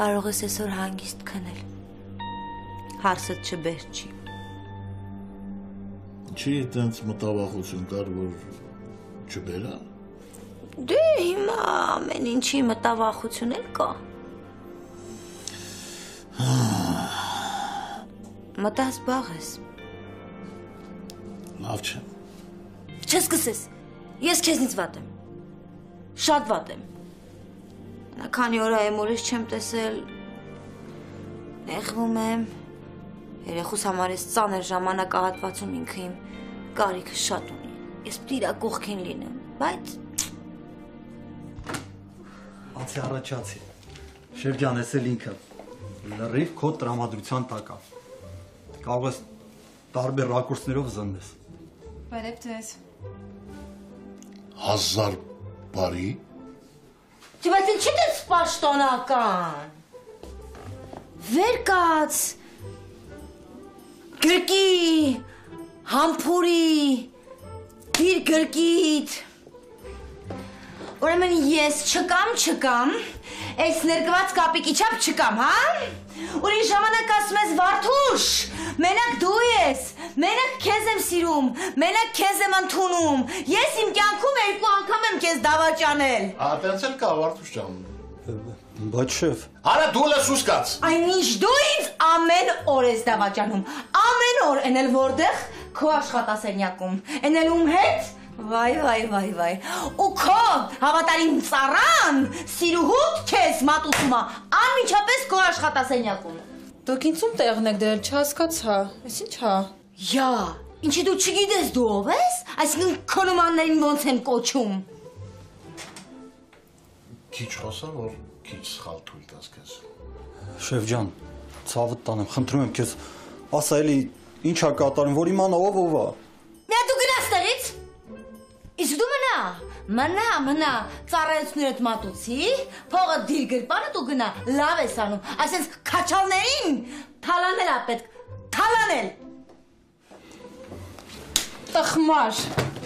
կարող ես այսօր հանգիստ քնել։ Հարսդ չբերչի։ Չի տենց մտավախություն կար, որ չբերա։ Դե հիմա ամեն ինչի մտավախություն էլ կա։ Մտած բաղ ես։ Լավ չէ։ Չսկսես, ես քեզնից վատ եմ, շատ վատ եմ, քանի օր այմորից չեմ տեսել, նեղվում եմ, երեխուս համար ես ծանր ժամանակահատվածում ինքը իմ կարիքը շատ ունի, ես պիտի իրա կողքին լինեմ, բայց… Ացի առաջացի, շեֆ ջան, ես էլ ինքը, լրիվ քո տրամադրության տակ է, կարող ես տարբեր ռակուրսներով զննես։ Բարև ձեզ։ 1000 բարի։ Չէ, բայց ինչի դες պաշտոնական։ Վեր կաց, գրկի, համբուրի, դիր գրկիդ։ Ուրեմն ես չկամ, այս ներկված կապիկի չափ չկամ, հա? Ուրիշ ժամանակ ասում ես Վարդուշ, մենակ դու ես, մենակ քեզ եմ սիրում, մենակ քեզ եմ ընդունում, ես իմ կյանքում 2 անգամ եմ քեզ դավաճանել։ Տենց էլ կա Վարդուշ ջան։ Բայց շեֆ։ Արա դու ես ուշկած։ Այնինչ դու ինձ ամեն օր ես դավաճանում, ամեն օր, են էլ որտեղ քո աշխատասենյակում, են էլ ում հետ։ Վայ, ու քո հավատարիմ ծառան սիրուհուդ քեզ մատուցում է անմիջապես քո աշխատասենյակում։ Դուք ինձ ում տեղն եք դրել, չհասկացա, այս ինչ հա։ Յա, ինչի դու չգիտես դու ով ես, այսինքն քո նմաններին ոնց են կոչում։ Քիչ խոսա, որ քիչ սխալ թույլ տաս քեզ։ Շեֆ ջան, ցավդ տանեմ, խնդրում եմ քեզ, ասա էլի ինչ ա կատարում, որ իմանա ով է։ Միա դու գնաս տեղից։ Իսկ դու մնա, ծառայություններդ մատուցի, փողը դիր գրպանը դու գնա, լավ ես անում, այսինքն քաչալներին թալանել ա պետք, թալանել։ Տխմար։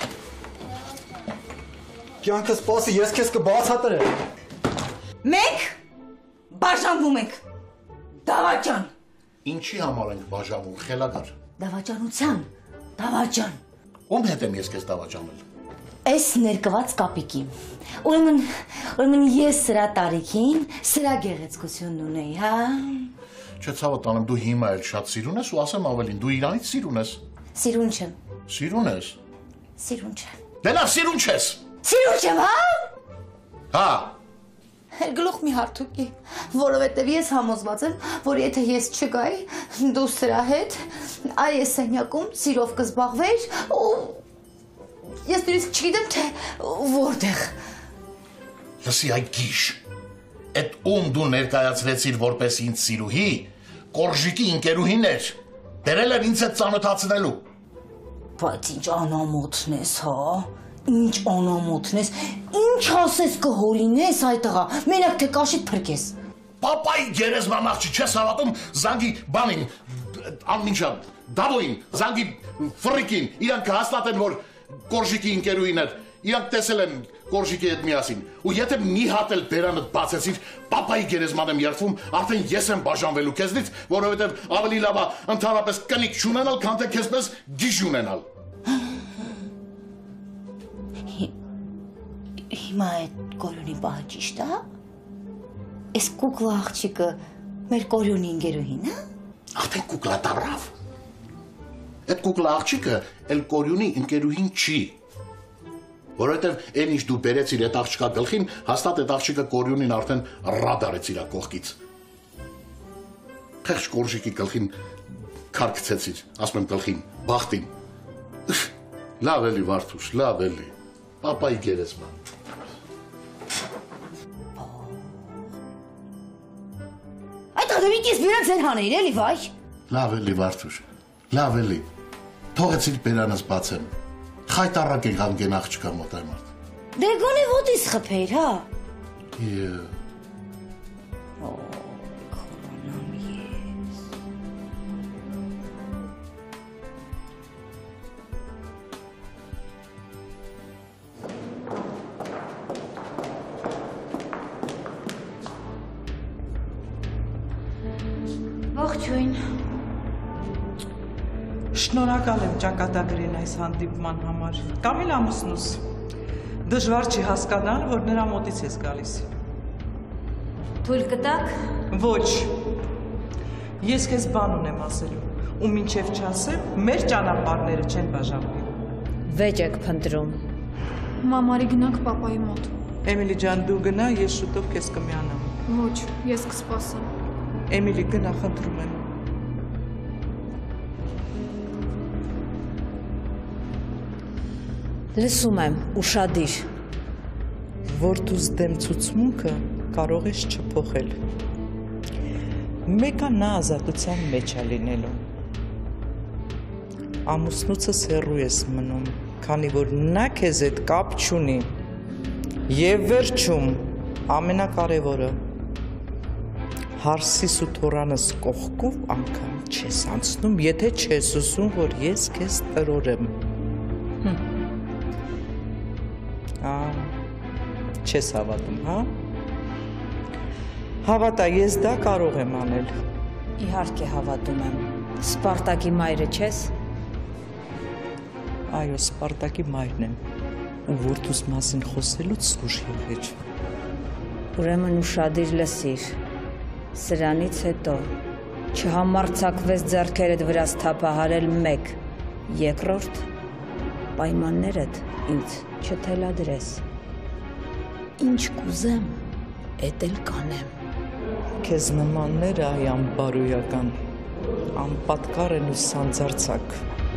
Կյանքը սպասի, ես քեզ կբացատրեմ։ Մենք բաժանվում ենք, դավաճան։ Ինչի համար ենք բաժանվում, խելագար։ Դավաճանության, դավաճան։ Ում հետ եմ ես քեզ դավաճանել։ Այս ներկված կապիկի, ուրեմն ես սրա տարիքին, սրա գեղեցկությունն ունեի, հա։ Չէ, ցավը տանեմ, դու հիմա էլ շատ սիրուն ես ու ասեմ ավելին, դու իրանից սիրուն ես։ Սիրուն չեմ։ Սիրուն ես։ Սիրուն չեմ։ Դե լավ, սիրուն չես։ Սիրուն չեմ, հա։ Հա։ Գլուխ մի հարթուկի, որովհետև ես համոզված եմ, որ եթե ես չգայի, դու սրա հետ, այս սենյակում սիրով կզբաղվեիր ու ես նույնիսկ չգիտեմ, թե որտեղ։ Լսի այ գիշ, էդ ում դու ներկայացրեցիր որպես ինձ սիրուհի, կորժիկի ընկերուհին էր, բերել էր ինձ հետ ծանոթացնելու։ Բայց ինչ անամոթն ես, հա, ինչ անամոթն ես, ինչ ասես կհորինես այդ աղա, մենակ թե կաշիտ փրկես։ Պապայի գերեզման աղջի չես հավատում զանգի բանին, անմինչա դավոյին, զանգի ֆրիկին, իրանք հաստատեն, որ կորժիկի ընկերուհին էր, իրանք տեսել են կորժիկի հետ միասին, ու եթե մի հատ էլ բերանդ բացեցիր, պապայի գերեզման եմ երդվում, արդեն ես եմ բաժանվելու քեզնից, որովհետև ավելի լավ է ընդհանրապես կնիկ չունենալ, քան թե քեզպես գիժ ունենալ։ Հիմա այդ կորյունի պահը ճիշտ է, այս կուկլա աղջիկը մեր կորյունի ընկերուհին է։ Արդեն կուկլա դառավ։ Այդ կուկլա աղջիկը էլ կորյունի ընկերուհին չի, որովհետև այն ինչ դու բերեցիր այդ աղջկա գլխին, հաստատ այդ աղջիկը կորյունին արդեն ռադարեց իր կողքից։ Խեղճ կորժիկի գլխին քար գցեցիր, ասում եմ գլխին, բախտին։ Լավ էլի Վարդուշ, լավ էլի, պապայի գերեզման։ Այդ ադամիկից բիրանք ձեր հանեիր, էլի վայ։ Լավ էլի Վարդուշ, լավ էլի, թողեցիր բերանս բացեմ, խայտառակ եք հանգեն աղջկա մոտ այ մարդ։ Դե գոնե ոտից խփեիր, հա։ Ողջույն։ Շնորհակալ եմ ճակատագրին այս հանդիպման համար։ Կամիլ ամուսնուս, դժվար չի հասկանալ, որ նրա մոտից ես գալիս։ Թույլ կտաք։ Ոչ, ես քեզ բան ունեմ ասելու, ու մինչև չասեմ, մեր ճանապարհները չեն բաժանվի։ Վեճ եք փնտրում։ Մամարի գնանք պապայի մոտ։ Էմիլի ջան, դու գնա, ես շուտով քեզ կմիանամ։ Ոչ, ես կսպասեմ։ Էմիլի, գնա, խնդրում եմ։ Լսում եմ, ուշադիր։ Որդուս դեմ ցուցմունքը կարող ես չփոխել։ Մեկը նա ազատության մեջ է լինելու։ Ամուսնուցս հեռու ես մնում, քանի որ նա քեզ հետ կապ չունի։ Եվ վերջում, ամենակարևորը, հարսիս ու թորանս կողքով անգամ չես անցնում, եթե չես ուզում, որ ես քեզ տրորեմ։ Չես հավատում, հա? Հավատա, ես դա կարող եմ անել։ Իհարկե հավատում եմ։ Սպարտակի մայրը չես։ Այո, Սպարտակի մայրն եմ, ու որդուս մասին խոսելուց ուշ եղեջ։ Ուրեմն ուշադիր լսիր։ Սրանից հետո չհամարձակվես ձեռքերդ վրաս թափահարել մեկ, երկրորդ պայմաններդ ինձ չթելադրես։ Ինչ կուզեմ, էդ էլ կանեմ։ Քեզ նմանները այ անբարոյական, անպատկար են ու սանձարձակ։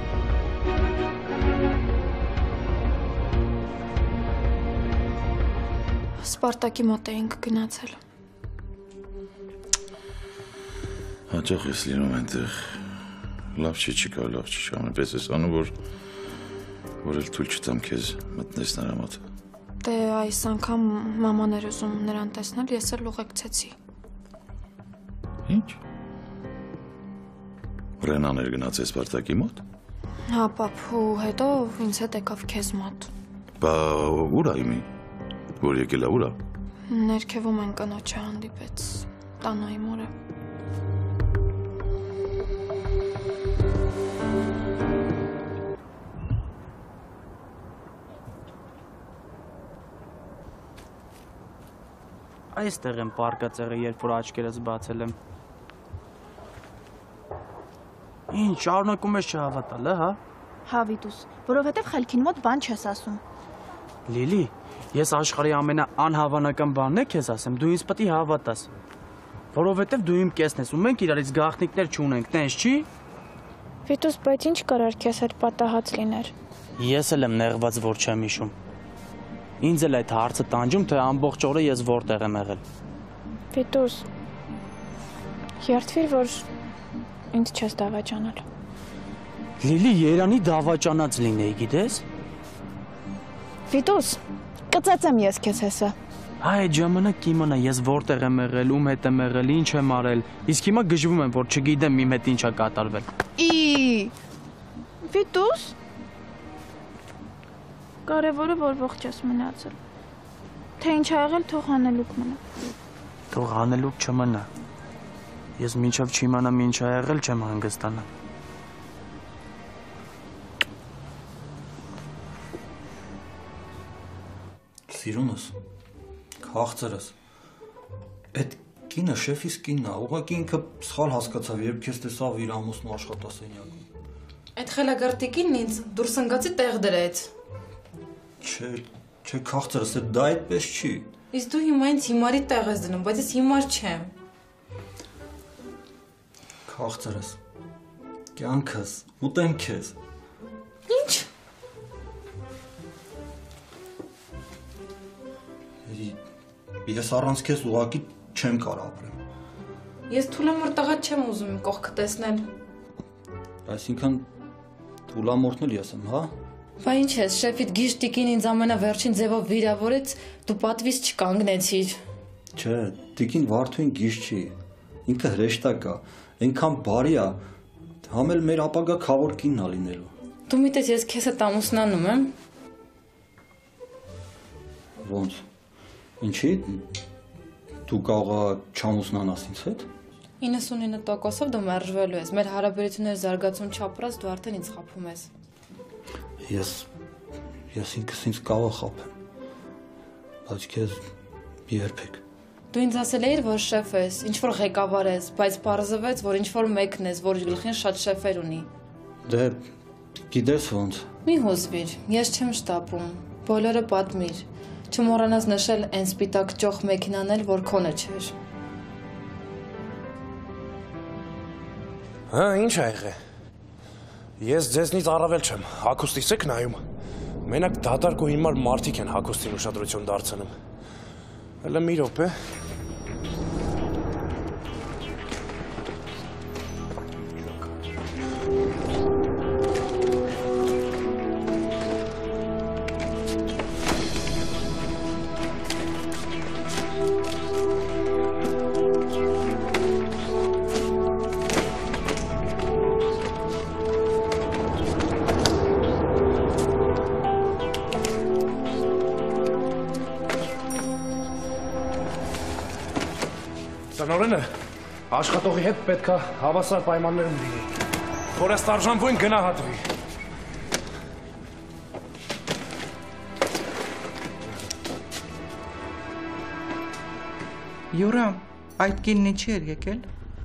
Սպարտակի մոտ էինք գնացել։ Հաճախ ես լինում այնտեղ, լավ չի կա, լավ չի, ամենպես ես անում, որ էլ թույլ չտամ քեզ մտնես նրա մոտ։ Դե այս անգամ մաման էր ուզում նրան տեսնել, ես էլ ուղեկցեցի։ Ինչ։ Ռենան էր գնացել Սպարտակի մոտ։ Հա, պապ, ու հետո ինձ հետ եկավ քեզ մոտ։ Բա ուր է իմի, որ եկել է, ուր է։ Ներքևում են կնոջը հանդիպեց, տանայի մորը։ Այստեղ եմ պարկած եղել, երբ որ աչքերս բացել եմ։ Ինչ, շարունակում ես չհավատալ, հա? Հա, Վիտուս, որովհետև խելքին մոտ բան չես ասում։ Լիլի, ես աշխարհի ամենաանհավանական բանն է քեզ ասեմ, դու ինձ պետք է հավատաս։ Որովհետև դու իմ կեսն ես ու մենք իրարից գաղտնիքներ չունենք, տենց չի։ Վիտուս, բայց ինչ կարար քեզ հետ պատահած լիներ։ Ես էլ եմ նեղված, որ չեմ հիշում։ Ինձ էլ այդ հարցը տանջում, թե ամբողջ օրը ես որտեղ եմ եղել։ Վիտուս, երդվիր, որ ինձ չես դավաճանալ։ Լիլի, Երանի դավաճանած լինեի, գիտես։ Վիտուս, կծածեմ ես քեզ հեսա։ Այդ ժամանակ կիմանա ես որտեղ եմ եղել, ում հետ եմ եղել, ինչ եմ արել։ Իսկ հիմա գժվում եմ, որ չգիտեմ իմ հետ ինչ է կատարվել։ Վիտուս, կարևորը որ ողջ ես մնացել։ Թե ինչ ա եղել, թող հանելուկ մնա։ Թող հանելուկ չմնա։ Ես մինչև չիմանամ ինչ ա եղել, չեմ հանգստանա։ Սիրունս, քաղցրս, այդ կինը շեֆիս կինն է, ուղղակի ինքը սխալ հասկացավ, երբ քեզ տեսավ իր ամուսնու աշխատասենյակում։ Այդ խելագարտիկին ինձ դուրս ընկածի տեղ դրեց։ Չէ, քաղցրս, դա այդպես չի։ Իսկ դու հիմա ինձ հիմարի տեղ ես դնում, բայց ես հիմար չեմ։ Քաղցրս, կյանքս, ուտեմ քեզ։ Ինչ։ Ես առանց քեզ ուղղակի չեմ կարող ապրել։ Ես թուլամորտ տղա չեմ ուզում իմ կողքը տեսնել։ Այսինքն թուլամորտն էլ ես եմ, հա։ Բա ինչ ես, շեֆիդ գիշտիկին ինձ ամենավերջին ձևով վիրավորեց, դու պատվից չկանգնեցիր։ Չէ, տիկին Վարդուին գիժ չի։ Ինքը հրեշտակ է, այնքան բարի է, համ էլ մեր ապագա քավոր կինն է լինելու։ Դու միտես ես քեզ հետ ամուսնանում եմ։ Ոնց։ Ինչի՞ դու կարող չամուսնանաս ինձ հետ։ 99%-ով դու մերժվելու ես։ Մեր հարաբերությունների զարգացում չապրած դու արդեն ինձ խաբում ես։ Ես ինքս ինձ կարող խաբեմ։ Բայց քեզ երբեք։ Դու ինձ ասել էիր, որ շեֆ ես, ինչ-որ ղեկավար ես, բայց պարզվեց, որ ինչ-որ մեկն ես, որ գլխին շատ շեֆեր ունի։ Դե գիտես ոնց։ Մի հուզվիր, ես չեմ շտապում, բոլորը պատմիր, չմոռանաս նշել այն սպիտակ ճոխ մեքենան էլ, որ քոնը չէր։ Հա, ինչ ա եղել։ Ես ձեզնից առավել չեմ, հագուստիս եք նայում։ Մենակ դատարկ ու հիմար մարդիկ են հագուստին ուշադրություն դարձնում։ Հələ մի րոպե։ Տնօրենը աշխատողի հետ պետք է հավասար պայմաններում լինի։ Ֆորեստարժանվույն գնահատվի։ Յուրա, այդ կինն ինչի էր եկել։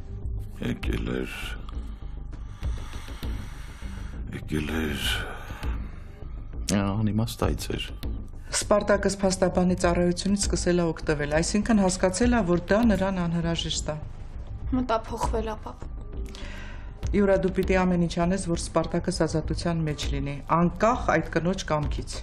Եկել էր անիմաստայց էր։ Սպարտակս փաստաբանի ծառայությունից սկսել է օգտվել, այսինքն հասկացել է, որ դա նրան անհրաժեշտ է։ Մտափոխվել ապա։ Յուրա, դու պիտի ամեն ինչ անես, որ Սպարտակս ազատության մեջ լինի, անկախ այդ կնոջ կամքից։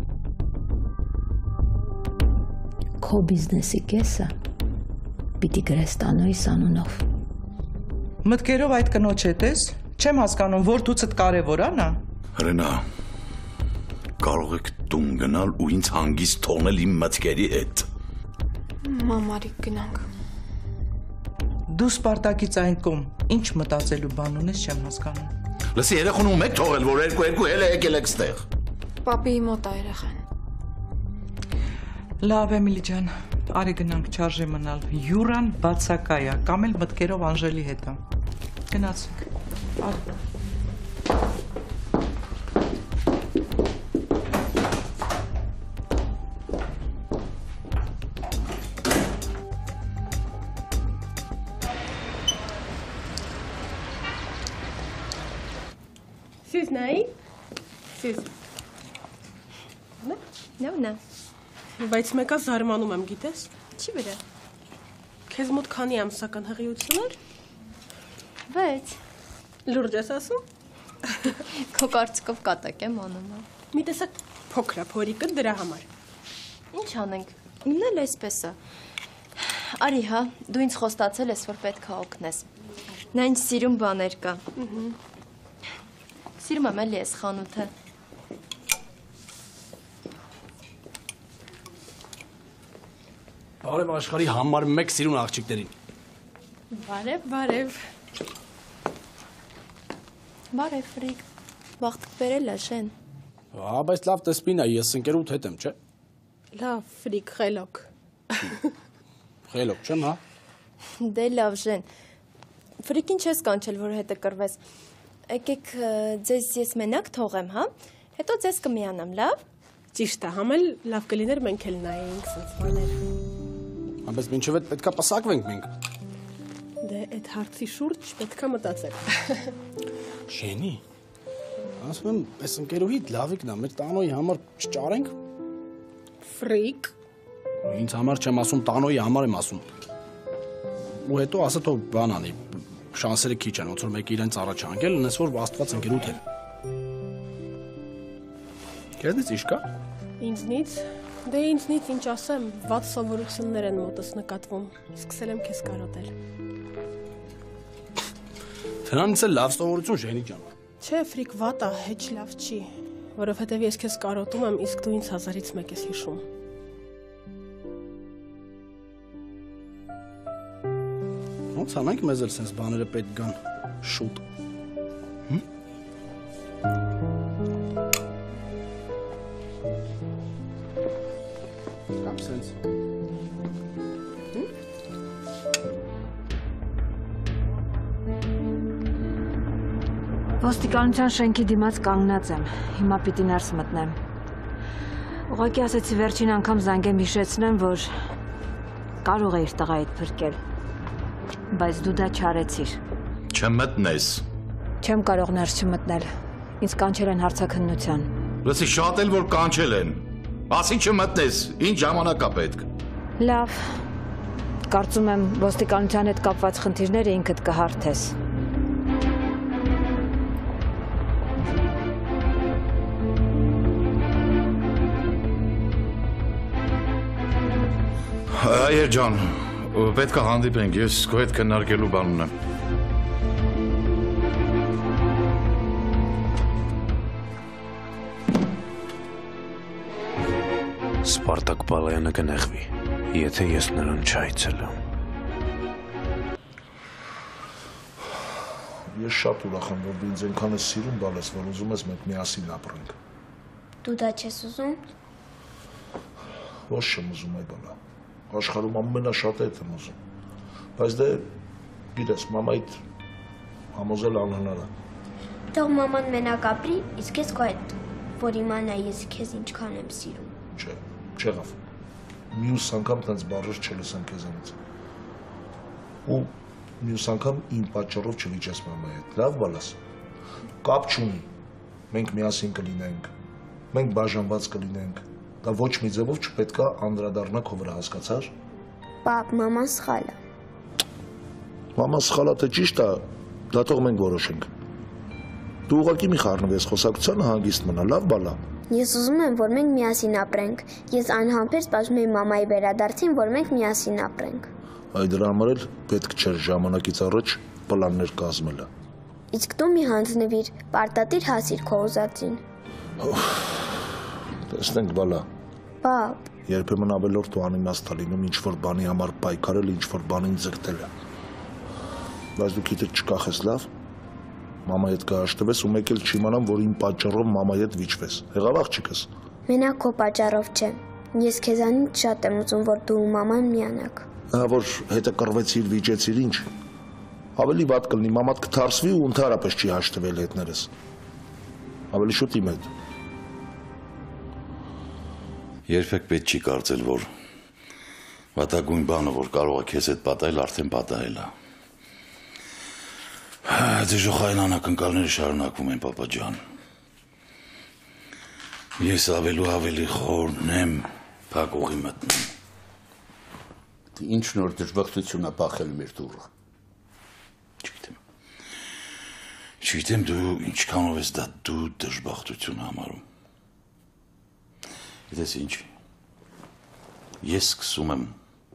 Քո բիզնեսի կեսը պիտի գրես Տանոյիս անունով։ Մտքերով այդ կնոջ հետ ես, չեմ հասկանում, որ դուցդ կարևոր անա։ Հրենա, կարող եք տուն գնալ ու ինձ հանգիստ թողնել իմ մտքերի հետ։ Մամարիկ գնանք։ Դու Սպարտակից այն կողմ, ինչ մտածելու բան ունես, չեմ հասկանում։ Լսի, երեխուն ում եք թողել, որ երկու էլ եկել եք ստեղ։ Պապիի մոտ է երեխան։ Լավ, Էմիլի ջան, արի գնանք, չարժե մնալ։ Յուրան բացակայ է, կամ էլ մտքերով Անժելի հետ է։ Գնացինք։ Արի։ Siz neyi? Siz. Նա։ Բայց մեկը զարմանում եմ, գիտես։ Չի վրա։ Քեզ մոտ քանի ամսական հղիություն էր։ 6։ Լուրջ ես ասում։ Քո կարծիքով կատակ եմ անում։ Մի տեսակ փոքր է փորիկը դրա համար։ Ինչ անենք։ Իմն էլ այսպես է։ Արի հա, դու ինձ խոստացել ես, որ պետք է օգնես։ Նա ինձ սիրում բաներ կա։ Սիրում եմ էլի ես խանութը։ Բարև աշխարհի համար մեկ սիրուն աղջիկներին։ Բարև։ Բարև ֆրիկ։ Վաղտք բերել է շեն։ Հա, բայց լավ տեսպին է, ես ընկերուդ հետ եմ, չէ։ Լավ, ֆրիկ, խելոք։ Խելոք չեմ, հա։ Դե լավ շեն։ Ֆրիկին չես կանչել, որ հետը կրվես։ Եկեք ձեզ ես մենակ թողեմ, հա։ Հետո ձեզ կմիանամ, լավ։ Ճիշտ է, համել լավ կլիներ մենք էլ նայենք սենց բաներ։ Բայց մինչև այդ պետքա պսակվենք մենք։ Դե այդ հարցի շուրջ պետքա մտածել։ Շենի։ Ասում եմ, այս ընկերուհիդ լավիկն է, մեր Տանոյի համար չճարենք։ Ֆրիկ։ Ինձ համար չեմ ասում, Տանոյի համար եմ ասում։ Ու հետո ասա թող բան անի, շանսերը քիչ են, ոնց որ մեկը իրենց առաջ անգել, ունես որ Աստված ընկերուդ է։ Քեզնից ի՞նչ կա։ Ինձնից, դե ինձնից ինչ ասեմ, վատ սովորություններ են մոտս նկատվում, սկսել եմ քեզ կարոտել։ Դրանից էլ լավ սովորություն Ժենի ջան։ Չէ, ֆրիկ, վատ է, հեչ լավ չի, որովհետև ես քեզ կարոտում եմ, իսկ դու ինձ 1000-ից մեկ ես հիշում։ Ոնց անենք մեզ էլ սենց բաները պետք գան շուտ։ Կամ սենց։ Ոստիկանության շենքի դիմաց կանգնած եմ։ Հիմա պիտի ներս մտնեմ։ Ուղղակի ասեցի վերջին անգամ զանգեմ հիշեցնեմ, որ կարող է իր տղայիդ փրկել։ Բայց դու դա չարեցիր։ Չմտնես։ Չեմ կարող ներս չմտնել։ Ինձ կանչել են հարցաքննության։ Լսի, շատ էլ որ կանչել են։ Ասի չմտնես, ինչ ժամանակ է պետք։ Լավ։ Կարծում եմ ոստիկանության հետ կապված խնդիրները ինքդ կհարթես։ Այեր ջան, պետք է հանդիպենք, ես քո հետ քննարկելու բան ունեմ։ Սպարտակ Բալայանը կնեղվի, եթե ես նրան չայցելեմ։ Ես շատ ուրախ եմ, որ դու ինձ այնքան ես սիրում, բալես, որ ուզում ես մենք միասին ապրենք։ Դու դա չես ուզում։ Ոչ չեմ ուզում այ բալա։ Աշխարհում ամենաշատը եմ ուզում։ Բայց դե գիտես, մամայիդ համոզել անհնար է։ Թող մաման մենակ ապրի, իսկ ես քո հետ, որ իմանա ես քեզ ինչքան եմ սիրում։ Չէ, չեղավ։ Մյուս անգամ տենց բառեր չլսեմ քեզանից։ Ու մյուս անգամ իմ պատճառով չվիճես մամայի հետ։ Լավ բալաս։ Կապ չունի։ Մենք միասին կլինենք։ Մենք բաժանված կլինենք։ Դա ոչ մի ձևով չպետք է անդրադառնա քո վրա, հասկացար։ Պապ, մաման սխալ է։ Մաման սխալ է, թե ճիշտ է, դա թող մենք որոշենք։ Դու ուղղակի մի խառնվես խոսակցությանը, հանգիստ մնա, լավ բալա։ Ես ուզում եմ, որ մենք միասին ապրենք։ Ես անհամբեր սպասում եմ մամայի վերադարձին, որ մենք միասին ապրենք։ Այ դրա համար էլ պետք չէր ժամանակից առաջ պլաններ կազմելը։ Իսկ դու մի հանձնվիր, պարտադիր հասիր քո ուզածին։ Տեսնենք բալա։ Պապ։ Երբեմն ավելորդ ու անիմաստ է լինում ինչ-որ բանի համար պայքարել, ինչ-որ բանին ձգտել է։ Բայց դու քիթը չկախես, լավ։ Մամայի հետ կհաշտվես ու մեկ էլ չիմանամ, որ իմ պատճառով մամայի հետ վիճվես։ Եղավ աղջիկս։ Մենակ քո պատճառով չէ։ Ես քեզանից շատ եմ ուզում, որ դու ու մաման միանաք։ Հա որ հետը կռվեցիր, վիճեցիր, ինչ։ Ավելի վատ կլինի, մամատ կթարսվի ու ընդհանրապես չի հաշտվել հետներս։ Ավելի շուտ իմ հետ։ Երբեք պետք չի կարծել, որ վատագույն բանը, որ կարող է քեզ հետ պատահել, արդեն պատահել է։ Դժոխային անակնկալները շարունակվում են, պապա ջան։ Ես ավելի խորն եմ, փակ ուղի մտնում։ Ինչ նոր դժբախտություն է պախել մեր դուռը։ Չգիտեմ դու ինչքանով ես դա դու դժբախտություն համարում։ Գիտես ինչ, ես սկսում եմ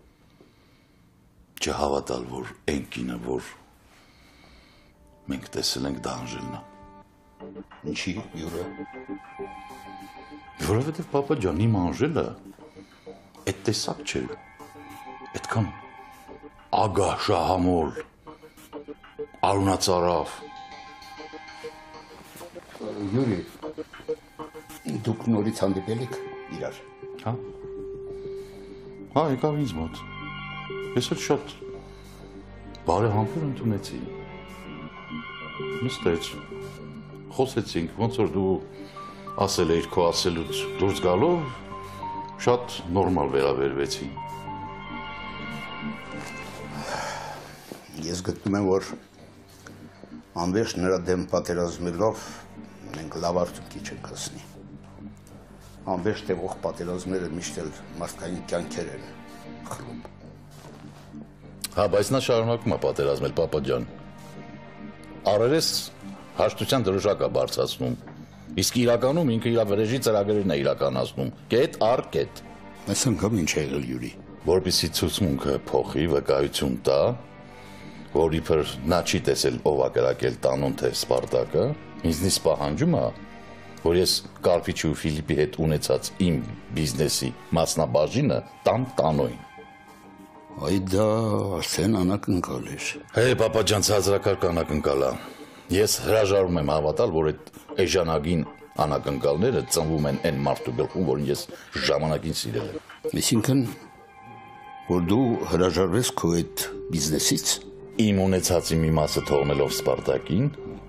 չհավատալ, որ այն կինը, որ մենք տեսել ենք դա Անժելն է։ Ինչի, Յուրը։ Որովհետև պապա ջան, իմ Անժելը այդ տեսակ չէր, այդքան ագահ, շահամոլ, արունածարավ։ Յուրի, դուք նորից հանդիպել եք իրար։ Հա, եկավ ինձ մոտ։ Ես էլ շատ բարեհամբեր ընդունեցի։ Նստեց, խոսեցինք, ոնց որ դու ասել էիր քո ասելուց դուրս գալով, շատ նորմալ վերաբերվեցի։ Ես գտնում եմ, որ անվերջ նրա դեմ պատերազմելով մենք լավ արդյունքի չենք հասնի։ Անվերջ տևող պատերազմները միշտ էլ մարդկային կյանքեր են խլում։ Հա, բայց նա շարունակում է պատերազմել, պապա ջան։ Առերես հաշտության դրոշակ է բարձրացնում, իսկ իրականում ինքը իր վրեժի ծրագրերն է իրականացնում, կետ առ կետ։ Այս անգամ ինչ է եղել, Յուրի։ Որպեսզի ցուցմունքը փոխի, վկայություն տա, որ իբր նա չի տեսել ով է կրակել տանուն թե Սպարտակը, ինձնից պահանջում է, որ ես Կարպիչի ու Ֆիլիպի հետ ունեցած իմ բիզնեսի մասնաբաժինը տամ տանոյին։ Այ դա արդեն անակնկալ էր։ Հե, պապա ջան, ցածրակարգ անակնկալ է։ Ես հրաժարվում եմ հավատալ, որ այդ էժանագին անակնկալները ծնվում են այն մարդու գլխում, որին ես ժամանակին սիրել եմ։ Այսինքն, որ դու հրաժարվես քո այդ բիզնեսից։ Իմ ունեցածի մի մասը թողնելով Սպարտակին,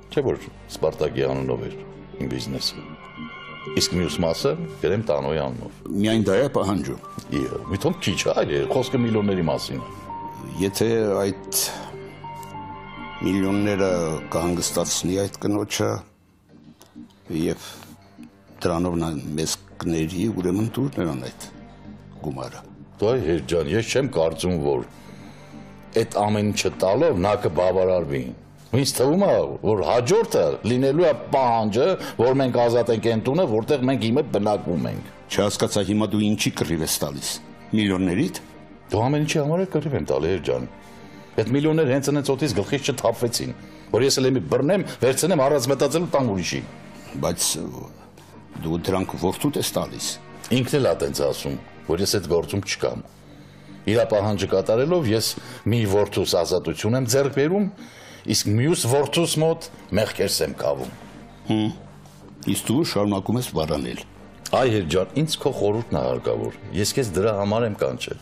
Չէ՞ որ Սպարտակի անունով էր իմ բիզնեսը։ Իսկ մյուս մասը գրեմ Տանոյի անունով։ Միայն դա է պահանջում։ Միտոն քիչ է, խոսքը միլիոնների մասին է։ Եթե այդ միլիոնները կհանգստացնի այդ կնոջը եւ դրանով նա մեզ կների, ուրեմն դուր նրան այդ գումարը։ Դու հեր ջան, ես չեմ կարծում, որ այդ ամեն ինչը տալով նա կբավարարվի։ Ինձ թվում է, որ հաջորդը լինելու է պահանջը, որ մենք ազատենք այն տունը, որտեղ մենք հիմա բնակվում ենք։ Չհասկացա հիմա դու ինչի կռիվ ես տալիս։ Միլիոններիդ։ Դու ամեն ինչի համար կռիվ եմ տալի, հեր ջան։ Այդ միլիոնները հենց այնց օդից գլխից չթափվեցին, որ ես էլ բռնեմ, վերցնեմ առանց մտածելու տամ ուրիշի։ Բայց դու դրանք որդուդ ես տալիս։ Ինքն էլ է տենց ասում, որ ես այդ գործում չկամ։ Իր պահանջը կատարելով ես մի որդուս ազատություն եմ ձեռք բերում, իսկ մյուս որդուս մոտ մեղքերս եմ կավում։ Իսկ դու շարունակում ես վարանել։ Այ հեր ջան, ինձ քո խորհուրդն է հարկավոր։ Ես քեզ դրա համար եմ կանչել։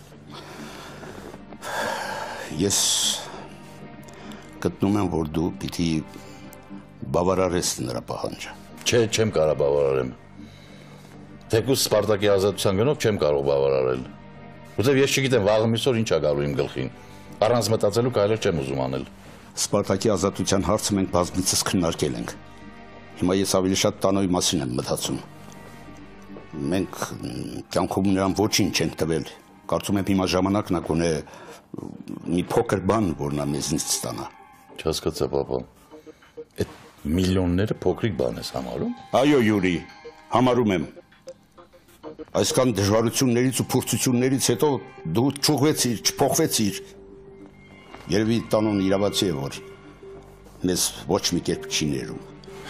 Ես գտնում եմ, որ դու պիտի բավարարես նրա պահանջը։ Չէ, չեմ կարող բավարարեմ։ Թեկուզ Սպարտակի ազատության գնով չեմ կարող բավարարել։ Որտեւ ես չգիտեմ վաղը միսօր ինչ է գալու իմ գլխին։ Առանց մտածելու քայլեր չեմ ուզում անել։ Սպարտակի ազատության հարցը մենք բազմիցս քննարկել ենք։ Հիմա ես ավելի շատ Տանոյի մասին եմ մտածում։ Մենք կյանքում նրան ոչինչ չենք տվել։ Կարծում եմ հիմա ժամանակն է գոնե մի փոքր բան, որ նա մեզնից ստանա։ Չհասկացա, պապա։ Այդ միլիոնները փոքրիկ բան ես համարում։ Այո, Յուրի, համարում եմ։ Այսքան դժվարություններից ու փորձություններից հետո դու չուղղվեցիր, չփոխվեցիր։ Երևի Տանոն իրավացի է, որ մեզ ոչ մի կերպ չի ներում։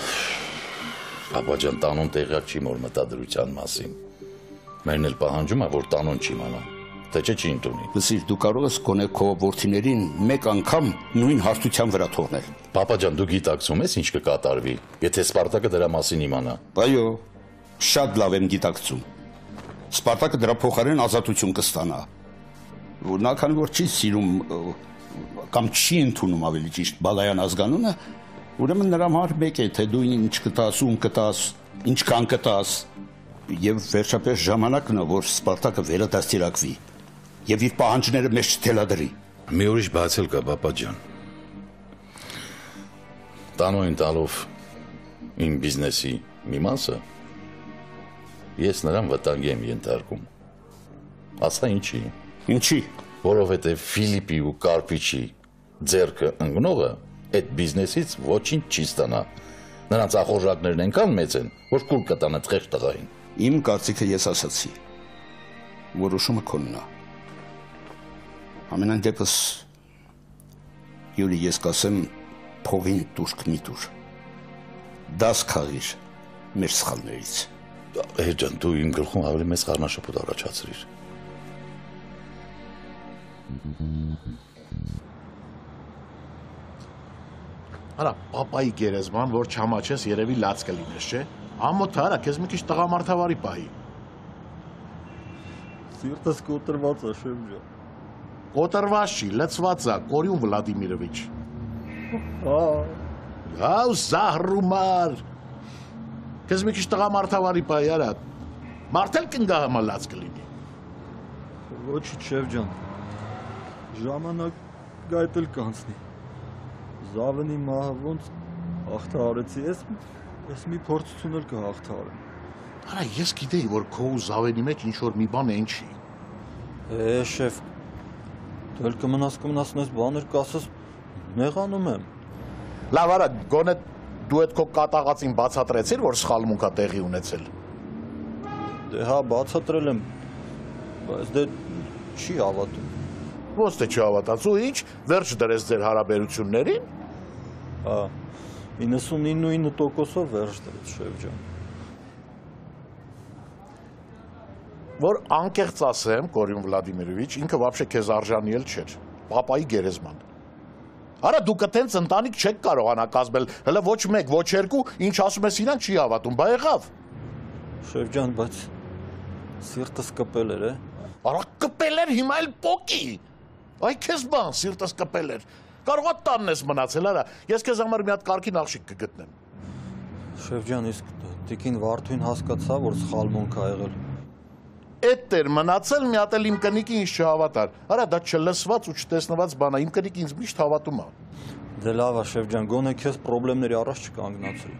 Պապա ջան, Տանոն տեղյակ չի մոր մտադրության մասին։ Մերն էլ պահանջում է, որ Տանոն չի իմանա, թե չի ընդունի։ Լսիր, դու կարող ես գոնե քո որդիներին մեկ անգամ նույն հարթության վրա թողնել։ Պապա ջան, դու գիտակցում ես ինչ կկատարվի, եթե Սպարտակը դրա մասին իմանա։ Այո, շատ լավ եմ գիտակցում։ Սպարտակը դրա փոխարեն ազատություն կստանա։ Նա քանի որ չի սիրում կամ չի ընդունում ավելի ճիշտ Բալայան ազգանունը, ուրեմն նրա համար մեկ է, թե դու ինչ կտաս, ում կտաս, ինչքան կտաս, եւ վերջապես ժամանակն է, որ Սպարտակը վերադաստիարակվի եւ իր պահանջները մեզ չթելադրի։ Մի ուրիշ բաց էլ կա, պապա ջան։ Տանոյին տալով իմ բիզնեսի մի մասը ես նրան վտանգի եմ ենթարկում։ Ասա ինչի։ Ինչի։ Որովհետև Ֆիլիպի ու Կարպիչի ձեռքը ընկնողը այդ բիզնեսից ոչինչ չի ստանա։ Նրանց ախորժակներն այնքան մեծ են, որ կուլ կտան այդ խեղճ տղային։ Իմ կարծիքը ես ասացի։ Որոշումը քոնն է։ Ամենայն դեպս Յուրի, ես կասեմ փողին դուրք մի դուր։ Դաս քաղիր մեր սխալներից։ Հեր ջան, դու իմ գլխում ավելի մեծ խառնաշփոթ առաջացրիր։ Արա, պապայի գերեզման, որ չհամաչես, երևի լաց կլինես, չէ։ Ամոթ արա, քեզ մի քիչ տղամարդավարի պահի։ Սիրտս կոտրված է, շեֆ ջան։ Կոտրված չի, լցված է, Կորյուն Վլադիմիրովիչ։ Հաու զահրումար։ Քեզ մի քիչ տղամարդավարի պահի, արա։ Մարդ էլ կնգա համա լաց կլինի։ Ոչինչ, շեֆ ջան։ Ժամանակ գայտել կանցնի։ Զավենի մահը ոնց հաղթահարեցի, ես մի փորձություն էլ կհաղթահարեմ։ Արա, ես գիտեի, որ քո ու Զավենի մեջ ինչ-որ մի բան են չի։ Շեֆ, դու էլ կմնաս նես բաներ կասես, նեղանում եմ։ Լավ, արա, գոնե դու այդ քո կատաղածին բացատրեցիր, որ սխալմունք է տեղի ունեցել։ Դե հա, բացատրել եմ, բայց դե չի հավատում։ Ոնց թե չի հավատացու, ինչ, վերջ դրես ձեր հարաբերություններին։ Հա, 99%-ով վերջ դրեց, շեֆ ջան։ Որ անկեղծ ասեմ, Կորյուն Վլադիմիրովիչ, ինքը вообще քեզ արժանի էլ չէր, պապայի գերեզման։ Արա, դու կտենց ընտանիք չեք կարողանա կազմել, հələ ոչ մեկ, ոչ երկու, ինչ ասում ես իրան չի հավատում, բա եղավ։ Շեֆ ջան, բայց սիրտս կպել էր, Արա, կպել էր, հիմա էլ պոկի։ Այ քեզ բան, սիրտս կպել էր։ Կարող է տանն ես մնացել, արա։ Ես քեզ համար մի հատ կարգին աղջիկ կգտնեմ։ Շեֆ ջան, իսկ տիկին Վարդուին հասկացա, որ սխալմունք ա եղել։ Էդ էր մնացել մի հատ էլ իմ կնիկի ինձ չհավատար։ Արա դա չլսված ու չտեսնված բան է, իմ կնիկը ինձ միշտ հավատում է։ Դե լավ է, շեֆ ջան, գոնե քեզ խնդիրների առաջ չկանգնացրի։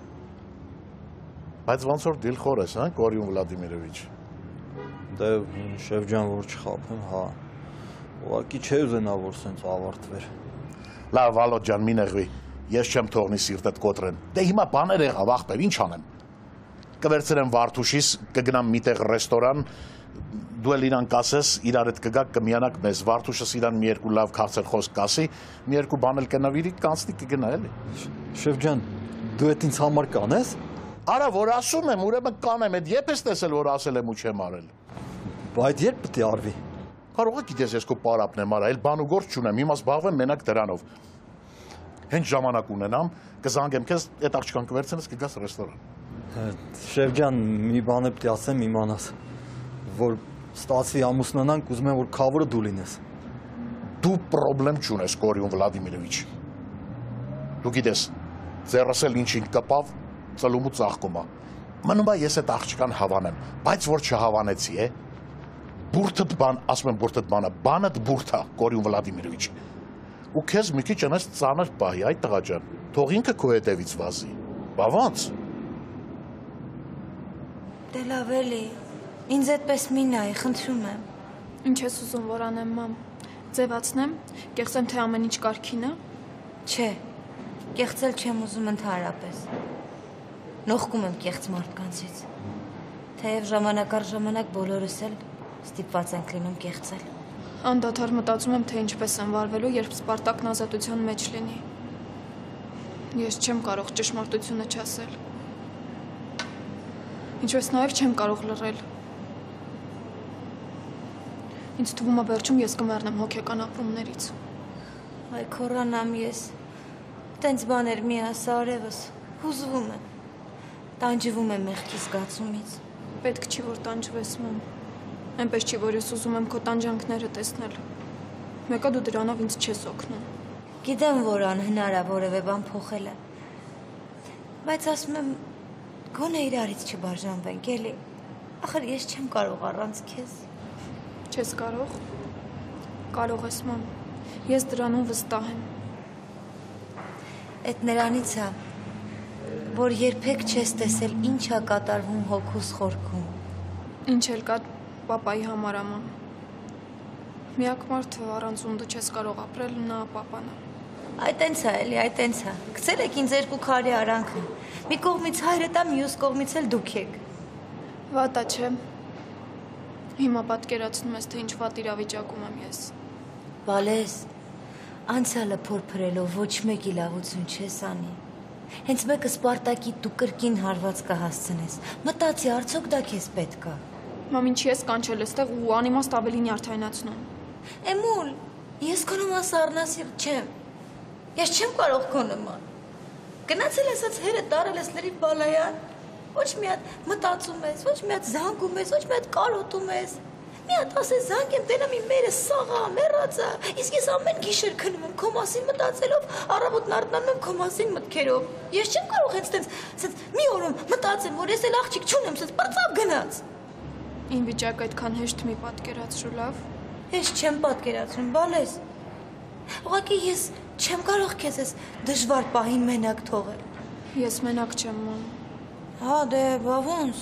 Բայց ոնց որ դիլխոր ես, հա, Կորյուն Վլադիմիրովիչ։ Դե շեֆ ջան, որ չխաբեմ, հա։ Ուղղակի չէ ուզենա, որ սենց ավարտվեր։ Լավ, Վալոդ ջան, մի նեղվի։ Ես չեմ թողնի սիրտդ կոտրեն։ Դե հիմա բաներ եղավ, ախպեր, ինչ անեմ։ Կվերցրեմ Վարդուշիս, կգնամ միտեղ ռեստորան, դու էլ իրան կասես, իրար հետ կգաք կմիանաք մեզ, Վարդուշս իրան մի երկու լավ քաղցր խոսք կասի, մի երկու բան էլ կնավիրի, կանցնի կգնա էլի։ Շեֆ ջան, դու այդ ինձ համար կանես։ Արա, որ ասում եմ, ուրեմն կանեմ, այդ երբ ես տեսել, որ ասել եմ ու չեմ արել։ Բայց երբ պետք է արվի։ Կարող է գիտես, ես քո պարապն եմ արա, այլ բան ու գործ չունեմ, հիմա զբաղվեմ մենակ դրանով։ Հենց ժամանակ ունենամ, կզանգեմ քեզ, այդ աղջկան կվերցնես, կգաս ռեստորան։ Շեֆ ջան, մի բան է պետք է ասեմ իմանաս, որ ստացվի ամուսնանանք, ուզում եմ որ քավորը դու լինես։ Դու պրոբլեմ չունես, Կորյուն Վլադիմիրովիչ։ Դու գիտես, ձեռս էլ ինչին կպավ, ծլում ու ծաղկում է։ Մնում է ես այդ աղջկան հավանեմ, բայց որ չհավանեցի, բուրթդ բան, ասում եմ բուրթդ բանը, բանդ բուրթ է, Կորյուն Վլադիմիրովիչ։ Ու քեզ մի քիչ անես ծանր պահի, այ տղա ջան, թող ինքը քո հետևից վազի։ Բա ոնց։ Դե լավ էլի, ինձ այդպես մի նայ, խնդրում եմ։ Ինչ ես ուզում որ անեմ, մամ։ Ձևացնեմ, կեղծեմ թե ամեն ինչ կարգին է։ Չէ, կեղծել չեմ ուզում ընդհանրապես։ Նողկում եմ կեղծ մարդկանցից։ Թեև ժամանակ առ ժամանակ բոլորս էլ ստիպված ենք լինում կեղծել։ Անդադար մտածում եմ, թե ինչպես եմ վարվելու, երբ Սպարտակն ազատության մեջ լինի։ Ես չեմ կարող ճշմարտությունը չասել։ Ինչպես նաև չեմ կարող լռել։ Ինձ թվում է վերջում ես կմեռնեմ հոգեկան ապրումներից։ Այ քորանամ ես։ Տենց բաներ մի ասա արևս, հուզվում եմ։ Տանջվում եմ մեղքի զգացումից։ Պետք չի որ տանջվես, մամ։ Այնպես չի, որ ես ուզում եմ քո տանջանքները տեսնել։ Մեկը դու դրանով ինձ չես օգնում։ Գիտեմ, որ անհնար է որևէ բան փոխելը։ Բայց ասում եմ, գոնե իրարից չբաժանվենք, էլի։ Ախր ես չեմ կարող առանց քեզ։ Չես կարող։ Կարող ես, մամ։ Ես դրանում վստահ եմ։ Այդ նրանից է, որ երբեք չես տեսել ինչ է կատարվում հոգուս խորքում։ Ինչ էլ կա պապայի համար, մամ։ Միակ մարդը առանց ում դու չես կարող ապրել, նա պապան է։ Այ տենց է, էլի, այ տենց է։ Գցել եք ինձ երկու քարի արանքը։ Մի կողմից հայրդ է, մյուս կողմից էլ դուք եք։ Վատա չէ։ Հիմա պատկերացնում ես, թե ինչ վատ իրավիճակում եմ ես։ Վալես, անցյալը փորփրելով ոչ մեկի լավություն չես անի։ Հենց մեկը Սպարտակի դու կրկին հարված կհասցնես։ Մտածի, արդյոք դա քեզ պետք է։ Մամ, ինչի ես կանչել էստեղ ու անիմաստ ավելի նյարդայնացնում։ Էմուլ, ես քո նման սառնասիրտ չեմ։ Ես չեմ կարող քո նման։ Գնացել ես այս հերը տարել ես լրիվ բալայան։ Ոչ մի հատ մտածում ես, ոչ մի հատ զանգում ես, ոչ մի հատ կարոտում ես։ Մի հատ ասես զանգեմ, տենամ իմ մերը սաղա, մեռածա։ Իսկ ես ամեն գիշեր քնում եմ քո մասին մտածելով, առավոտն արթնանում եմ քո մասին մտքերով։ Ես չեմ կարող հենց մի օրում մտածեմ, որ ես էլ աղջիկ չունեմ, սենց բրծավ գնաց։ Իմ վիճակը այդքան հեշտ մի պատկերացրու, լավ։ Ես չեմ պատկերացնում, բալես։ Ուղղակի ես չեմ կարող քեզ այս դժվար պահին մենակ թողել։ Ես մենակ չեմ, մամ։ Հա, դե, բա ոնց։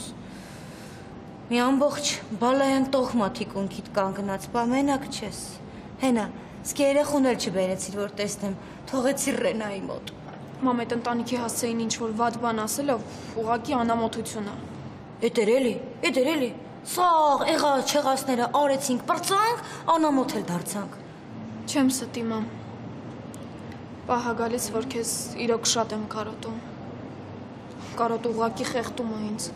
Մի ամբողջ բալայան տոխմա թիկունքիդ կանգնած, բա մենակ չես։ Հենա, սկի երեխուն էլ չբերեցիր, որ տեսնեմ, թողեցիր Ռենայի մոտ։ Մամ, այդ ընտանիքի հասցեին ինչ-որ վատ բան ասելով, ուղղակի անամոթություն է։ Էդ էլի, սաղ, եղած չեղածները արեցինք, պրծանք, անամոթ էլ դարձանք։ Չեմ ստի, մամ։ Պահա գալիս, որ քեզ իրոք շատ եմ կարոտում։ Կարոտ ուղղակի խեղդում է ինձ։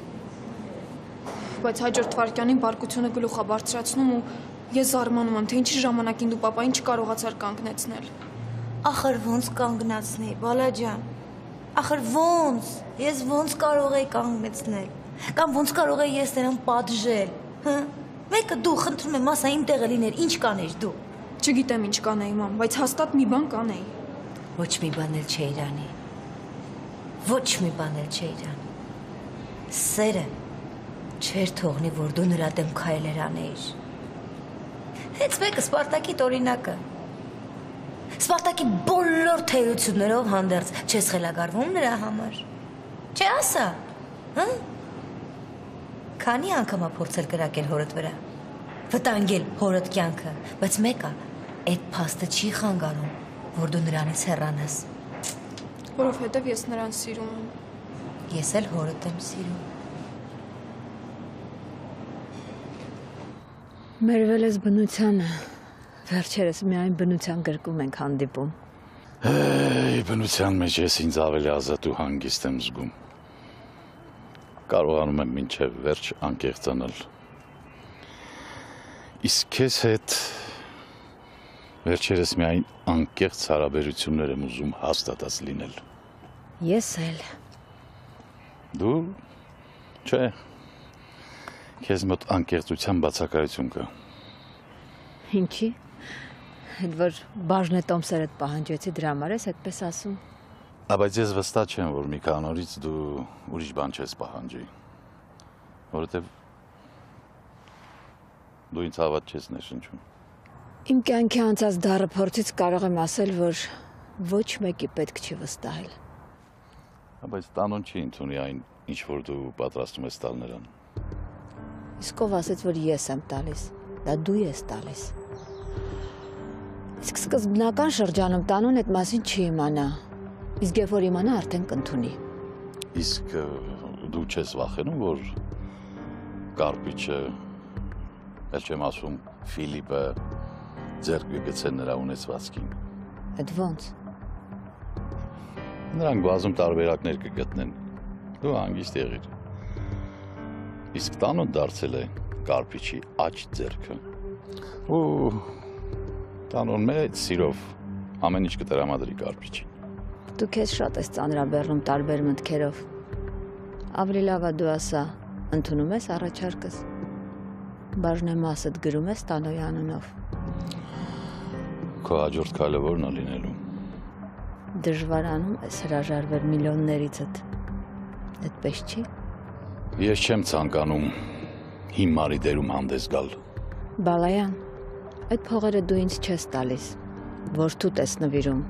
Բայց հաջորդ վարկյանին բարկությունը գլուխա բարձրացնում ու ես զարմանում եմ, թե ինչի ժամանակին դու պապային չկարողացար կանգնեցնել։ Ախր ոնց կանգնացնեի, բալա ջան։ Ախր ոնց, ես ոնց կարող էի կանգնեցնել։ Կամ ոնց կարող էի ես նրան պատժել։ Հա։ Մեկը դու խնդրում եմ, ասա իմ տեղը լիներ, ինչ կանեիր դու։ Չգիտեմ ինչ կանեի, մամ, բայց հաստատ մի բան կանեի։ Ոչ մի բան էլ չէիր անի։ Ոչ մի բան էլ չէիր անի։ Սերը չէր թողնի, որ դու նրա դեմ քայլեր անեիր։ Հենց մեկը Սպարտակի օրինակը։ Սպարտակի բոլոր թերություններով հանդերձ չես խելագարվում նրա համար։ Չէ ասա, հա? Քանի անգամ ա փորձել կրակել հորդ վրա, վտանգել հորդ կյանքը, բայց մեկը այդ փաստը չի խանգարում, որ դու նրանից հեռանաս։ Որովհետև ես նրան սիրում եմ։ Ես էլ հորդ եմ սիրում։ Մերվել ես բնությանը, վերջերս միայն բնության գրկում ենք հանդիպում։ Բնության մեջ ես ինձ ավելի ազատ ու հանգիստ եմ զգում։ Կարողանում եմ մինչև վերջ անկեղծանալ։ Իսկ քեզ հետ վերջերս միայն անկեղծ հարաբերություններ եմ ուզում հաստատած լինել։ Ես էլ։ Դու, չէ, քեզ մոտ անկեղծության բացակայություն կա։ Ինչի՞։ Այդ որ բաժնե տոմսերդ պահանջեցի դրա համար ես այդպես ասում։ Բայց ես վստահ չեմ, որ մի քանի օրից դու ուրիշ բան չես պահանջի, որովհետև դու ինձ հավատ չես ներշնչում։ Իմ կյանքի անցած դառը փորձից կարող եմ ասել, որ ոչ մեկի պետք չի վստահել։ Բայց տանոն չի ընդունի այն, ինչ որ դու պատրաստում ես տալ նրան։ Իսկ ով ասեց, որ ես եմ տալիս, դա դու ես տալիս։ Իսկ սկզբնական շրջանում տանուն այդ մասին չի իմանա, իսկ երբ որ իմանա արդեն կընդունի։ Իսկ դու չես վախենում, որ Կարպիչը, էլ չեմ ասում Ֆիլիպը, ձեռք կգցեն նրա ունեցվածքին։ Այդ ո՞նց։ Նրանք բազում տարբերակներ կգտնեն, դու հանգիստ եղիր։ Իսկ տանոն դարձել է Կարպիչի աջ ձեռքը։ Ու տանոն մեծ սիրով ամեն ինչ կտրամադրի Կարպիչին։ Դու քեզ շատ ես ծանրաբեռնում տարբեր մտքերով։ Ավելի լավ է դու ասա, ընդունում ես առաջարկս։ Բաժնե մասդ գրում ես Տանոյի անունով։ Քո հաջորդ քայլը ո՞րն է լինելու։ Դժվարանում ես հրաժարվել միլիոններիցդ։ Այդպես չի։ Ես չեմ ցանկանում հիմարի դերում հանդես գալ։ Բալայան, այդ փողերը դու ինձ չես տալիս, որդուդ ես նվիրում։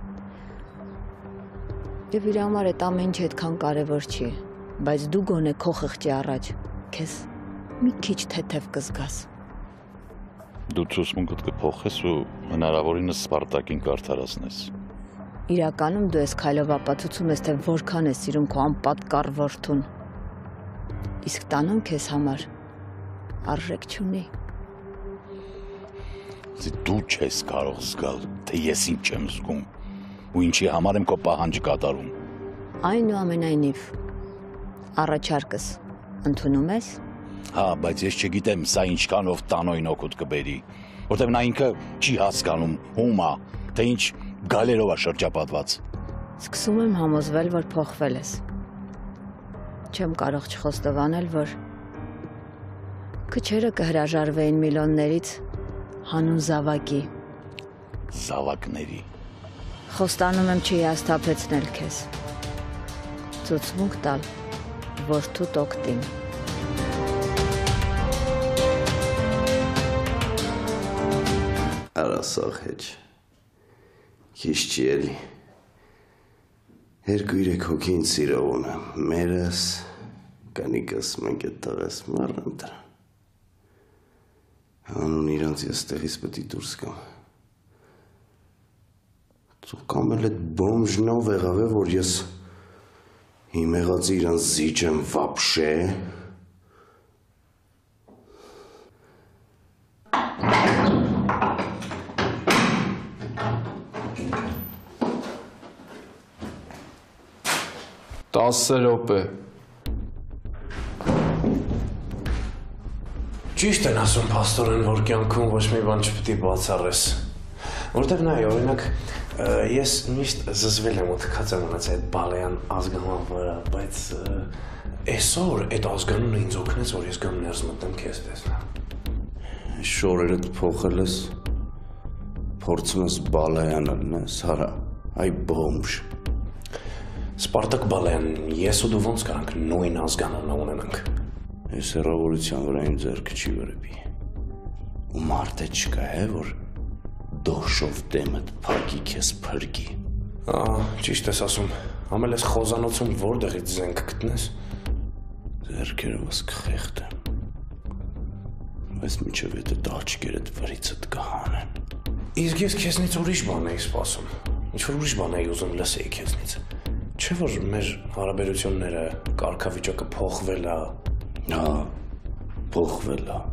Եվ իր համար այդ ամեն ինչ այդքան կարևոր չի, բայց դու գոնե քո խղճի առաջ քեզ մի քիչ թեթև կզգաս։ Դու ցուսմունքդ կփոխես ու հնարավորինս Սպարտակին կարդարացնես։ Իրականում դու ես քայլով ապացուցում ես, թե որքան ես սիրում քո անպատկառ որդուն։ Իսկ տանոն քեզ համար արժեք չունի։ Դու չես կարող զգալ, թե ես ինչ եմ զգում ու ինչի համար եմ քո պահանջը կատարում։ Այնուամենայնիվ, առաջարկս ընդունում ես։ Հա, բայց ես չգիտեմ սա ինչքանով տանոյին օգուտ կբերի, որտեղ նա ինքը չի հասկանում ում է, թե ինչ գալերով է շրջապատված։ Սկսում եմ համոզվել, որ փոխվել ես։ Չեմ կարող չխոստովանել, որ քչերը կհրաժարվեին միլիոններից հանուն զավակի։ Զավակների։ Խոստանում եմ չհիասթափեցնել քեզ։ Ցուցմունք տալ որդուդ օգտին։ Արասող հեչ։ Քիչ չի էլի։ Երկու երեք հոգին սիրով ունը, մերս, կանիկս, մենք էտ տղես մարն դրան։ Անուն իրանց ես տեղից պետի դուրս կամ։ Կամ էլ էտ բոմժնով եղավ է, որ ես իմ եղացի իրանց զիջ եմ վապշե։ Տասը րոպե։ Ճիշտ են ասում փաստորեն, որ կյանքում ոչ մի բան չպետք է բացառես։ Որտեղ նայ, օրինակ, ես միշտ զզվել եմ ու թքած եմ ունեցել այդ Բալայան ազգանուն վրա, բայց այսօր այդ ազգանունը ինձ օգնեց, որ ես գամ ներս մտնեմ քեզ տեսնեմ։ Շորերդ փոխել ես, փորձում ես Բալայանն ես, հարա, այ բոմժ։ Սպարտակ Բալայան, ես ու դու ոնց կարանք նույն ազգանունը ունենանք։ Ես հեռավորության վրա իմ ձեռքը չի վրեպի։ Ու մարդը չկա է, որ դոշով դեմդ փակի քեզ փրկի։ Ճիշտ ես ասում, ամել ես խոզանոցում որտեղից զենք գտնես։ Ձեռքերս կխեղդեմ։ Բայց միջև եթե տաճկերդ վրիցդ կհանեն։ Իսկ ես քեզնից ուրիշ բան էի սպասում։ Ինչ-որ ուրիշ բան էի ուզում լսեի քեզնից։ Չէ՞ որ մեր հարաբերությունները, կարգավիճակը փոխվել է։ Փոխվել է։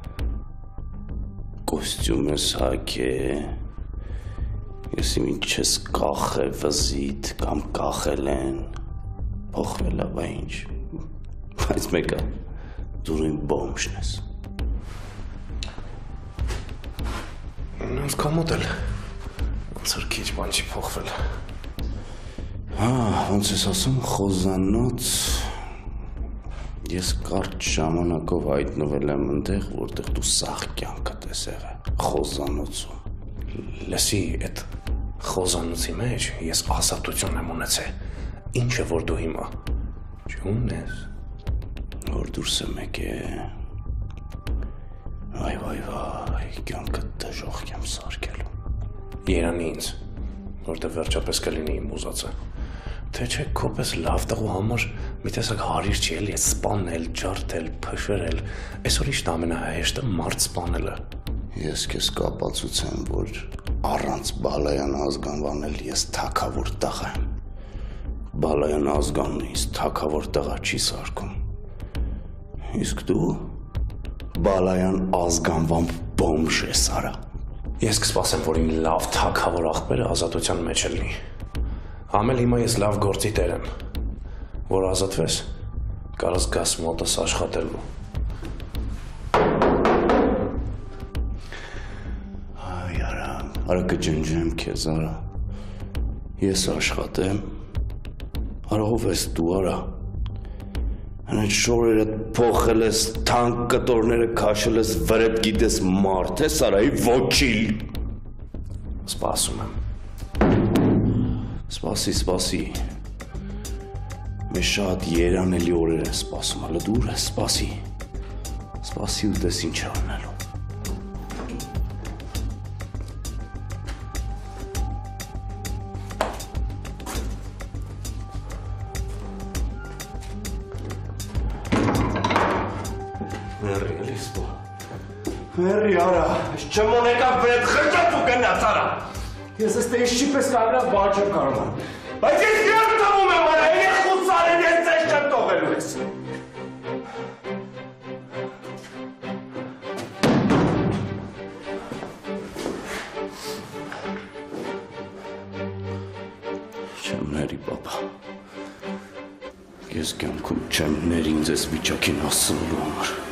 Կոստյումս հագե։ Ես ինչ ես կախե վզիտ կամ կախել են։ Փոխվել է, բա ինչ։ Բայց մեկը դու իմ բոմժն ես։ Նենց կամոտ էլ, ոնց որ քիչ բան չի փոխվել։ Ոնց ես ասում, խոզանոց, ես կարճ ժամանակով հայտնվել եմ ընդեղ, որտեղ դու սաղ կյանքդ ես եղել, խոզանոցում։ Լսի, այդ խոզանոցի մեջ ես ազատություն եմ ունեցել։ Ինչ է որ դու հիմա չունես։ Որ դուրս եմ եկել։ Վայ, կյանքդ դժոխք եմ սարքելու։ Երանի ինձ, որտեղ վերջապես կլինի իմ ուզածը։ Թե չէ քո պես լավ տղու համար մի տեսակ հարիր չի էլի սպանել, ջարդել, փշրել։ Այսօր իշտ ամենահեշտը մարդ սպանելը։ Ես քեզ կապացուցեմ, որ առանց Բալայան ազգանվանել ես թագավոր տղա եմ։ Բալայան ազգանն ինձ թագավոր տղա չի սարքում։ Իսկ դու Բալայան ազգանվան բոմժ ես, արա։ Ես կսպասեմ, որ իմ լավ թագավոր աղբերը ազատության մեջ լինի։ Ամել հիմա ես լավ գործի տեր եմ, որ ազատվես, կարաս գաս մոտս աշխատելու։ Արա կջնջեմ քեզ, արա։ Ես աշխատեմ, արա ով ես դու, արա։ Անդ շորերը փոխել ես, թանկ կտորները քաշել ես, վրետ գիտես մարդ ես, արայի ոչիլ։ Սպասում եմ։ Սպասի։ Մեզ շատ երանելի օրեր են սպասում, հալը դուր ես, սպասի ու տես ինչ է անելու։ Մերի արա, չմոն եկավ վետ խրջատ ու գնաց արա։ Ես ես տես չի պես կարնաց բալ չեմ կարնան։ Բայց ես գրան տվում եմ արա, ես խուցարեն ես ձեզ չեմ տողելու ես։ Չեմ ների բաբա, ես կյանքում չեմ ների ինձ ես վիճակին ասելու համար։